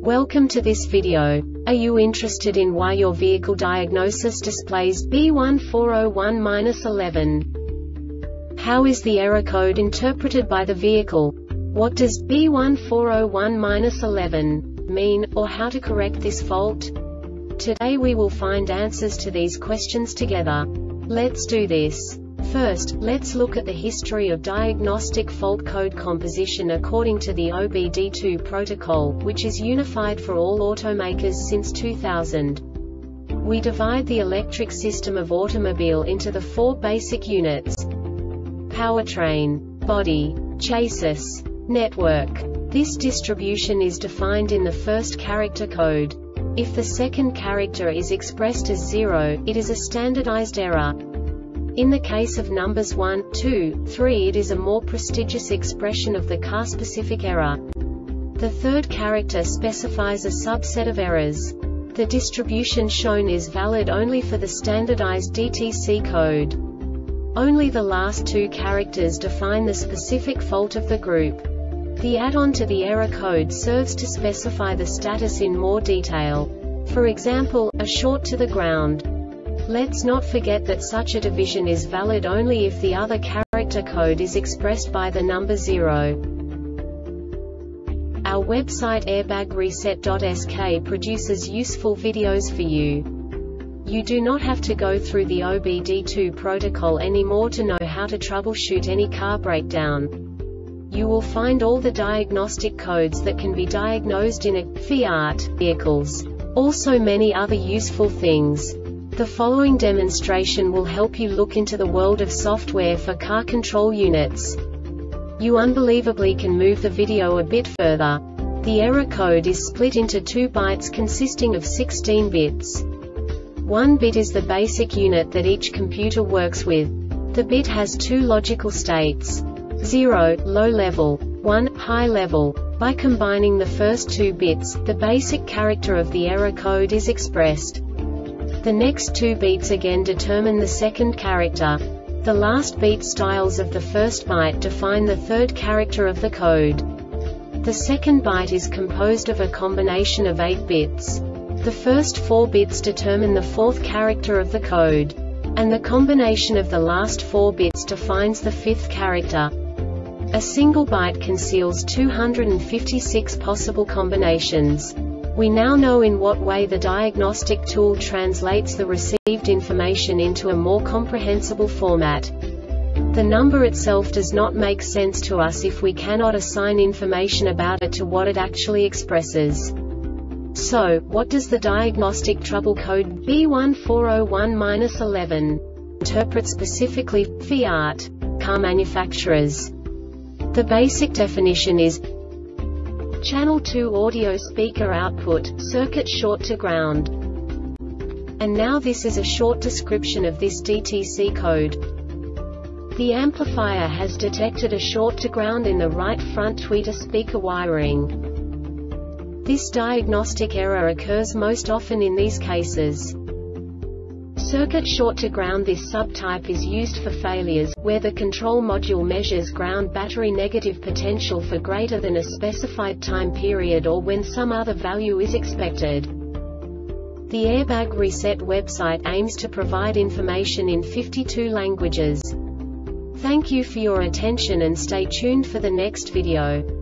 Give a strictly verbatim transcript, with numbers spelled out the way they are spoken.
Welcome to this video. Are you interested in why your vehicle diagnosis displays B one four zero one dash eleven? How is the error code interpreted by the vehicle? What does B one four zero one dash eleven mean, or how to correct this fault? Today we will find answers to these questions together. Let's do this. First, let's look at the history of diagnostic fault code composition according to the O B D two protocol, which is unified for all automakers since two thousand. We divide the electric system of automobile into the four basic units: powertrain, body, chassis, network. This distribution is defined in the first character code. If the second character is expressed as zero, it is a standardized error. In the case of numbers one, two, three, it is a more prestigious expression of the car-specific error. The third character specifies a subset of errors. The distribution shown is valid only for the standardized D T C code. Only the last two characters define the specific fault of the group. The add-on to the error code serves to specify the status in more detail. For example, a short to the ground. Let's not forget that such a division is valid only if the other character code is expressed by the number zero. Our website airbag reset dot S K produces useful videos for you. You do not have to go through the O B D two protocol anymore to know how to troubleshoot any car breakdown. You will find all the diagnostic codes that can be diagnosed in a Fiat vehicles. Also many other useful things. The following demonstration will help you look into the world of software for car control units. You unbelievably can move the video a bit further. The error code is split into two bytes consisting of sixteen bits. One bit is the basic unit that each computer works with. The bit has two logical states: zero, low level, one, high level. By combining the first two bits, the basic character of the error code is expressed. The next two beats again determine the second character. The last beat styles of the first byte define the third character of the code. The second byte is composed of a combination of eight bits. The first four bits determine the fourth character of the code. And the combination of the last four bits defines the fifth character. A single byte conceals two hundred fifty-six possible combinations. We now know in what way the diagnostic tool translates the received information into a more comprehensible format. The number itself does not make sense to us if we cannot assign information about it to what it actually expresses. So, what does the diagnostic trouble code B one four zero one dash eleven interpret specifically for Fiat car manufacturers? The basic definition is channel two audio speaker output, circuit short to ground. And now this is a short description of this D T C code. The amplifier has detected a short to ground in the right front tweeter speaker wiring. This diagnostic error occurs most often in these cases. Circuit short to ground. This subtype is used for failures, where the control module measures ground battery negative potential for greater than a specified time period or when some other value is expected. The Airbag Reset website aims to provide information in fifty-two languages. Thank you for your attention and stay tuned for the next video.